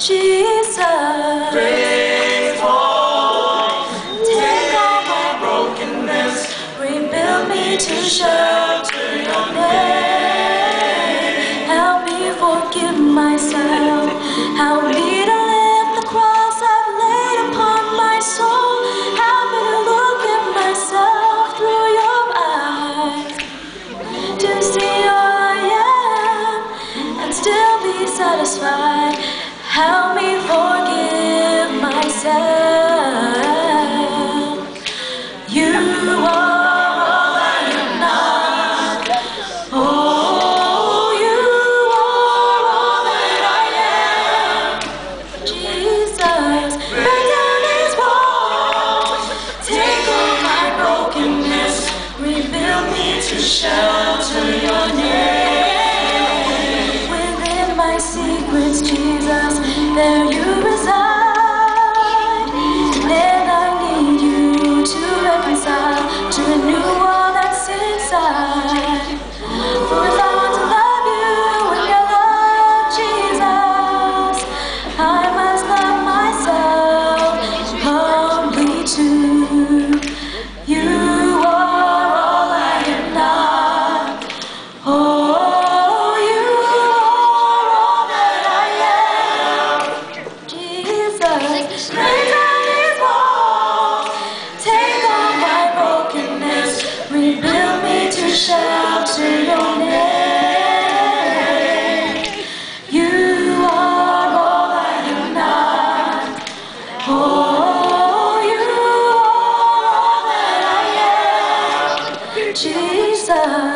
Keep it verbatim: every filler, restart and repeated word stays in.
Jesus. Faithful, Take all my brokenness, rebuild me to shelter your name. Help me forgive myself. Help me to lift the cross I've laid upon my soul. Help me to look at myself through your eyes, to see all I am and still be satisfied. Help me forgive myself. You are all I am not. Oh, you are all that I am. Jesus, break down these walls. Take all my brokenness. Rebuild me to shelter your name. Within my secrets, Jesus, there you reside. And I need you to reconcile, to renew all that's inside. For if I want to love you with your love, Jesus, I must love myself humbly too. You are all I am not. Oh, you are all that I am. Jesus, break down these walls. Take all my brokenness. Rebuild me to shelter your name. You are all I am not. Oh, you are all that I am. Jesus.